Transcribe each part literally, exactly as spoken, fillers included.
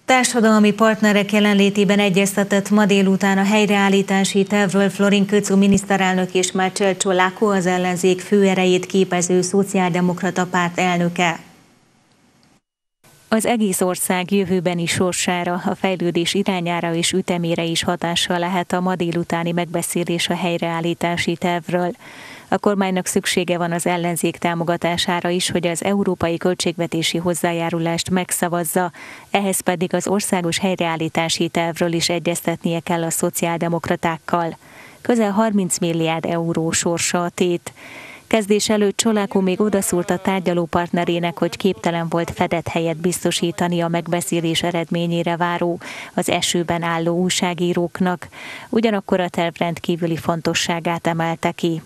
Társadalmi partnerek jelenlétében egyeztetett ma délután a helyreállítási tervről Florin Câțu miniszterelnök és Marcel Ciolacu, az ellenzék főerejét képező szociáldemokrata párt elnöke. Az egész ország jövőbeni sorsára, a fejlődés irányára és ütemére is hatással lehet a ma délutáni megbeszélés a helyreállítási tervről. A kormánynak szüksége van az ellenzék támogatására is, hogy az európai költségvetési hozzájárulást megszavazza, ehhez pedig az országos helyreállítási tervről is egyeztetnie kell a szociáldemokratákkal. Közel harminc milliárd euró sorsa a tét. Kezdés előtt Ciolacu még odaszúrt a tárgyalópartnerének, hogy képtelen volt fedett helyet biztosítani a megbeszélés eredményére váró, az esőben álló újságíróknak. Ugyanakkor a terv rendkívüli fontosságát emelte ki.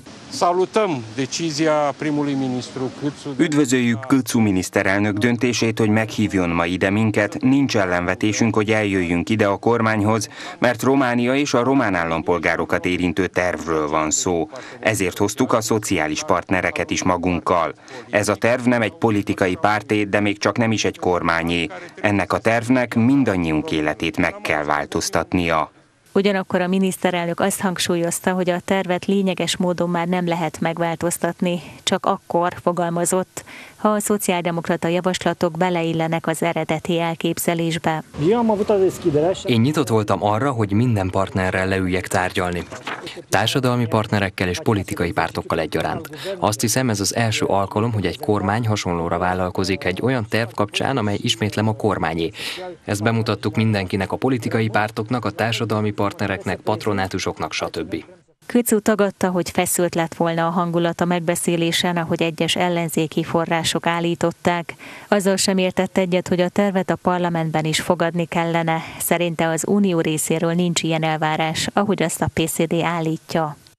Üdvözöljük Câțu miniszterelnök döntését, hogy meghívjon ma ide minket, nincs ellenvetésünk, hogy eljöjjünk ide a kormányhoz, mert Románia és a román állampolgárokat érintő tervről van szó. Ezért hoztuk a szociális partnereket is magunkkal. Ez a terv nem egy politikai párté, de még csak nem is egy kormányé. Ennek a tervnek mindannyiunk életét meg kell változtatnia. Ugyanakkor a miniszterelnök azt hangsúlyozta, hogy a tervet lényeges módon már nem lehet megváltoztatni, csak akkor fogalmazott, ha a szociáldemokrata javaslatok beleillenek az eredeti elképzelésbe. Én nyitott voltam arra, hogy minden partnerrel leüljek tárgyalni. Társadalmi partnerekkel és politikai pártokkal egyaránt. Azt hiszem, ez az első alkalom, hogy egy kormány hasonlóra vállalkozik egy olyan terv kapcsán, amely ismétlem a kormányé. Ezt bemutattuk mindenkinek, a politikai pártoknak, a társadalmi partnereknek, patronátusoknak, stb. Câțu tagadta, hogy feszült lett volna a hangulat a megbeszélésen, ahogy egyes ellenzéki források állították. Azzal sem értett egyet, hogy a tervet a parlamentben is fogadni kellene. Szerinte az unió részéről nincs ilyen elvárás, ahogy azt a pé cé dé állítja.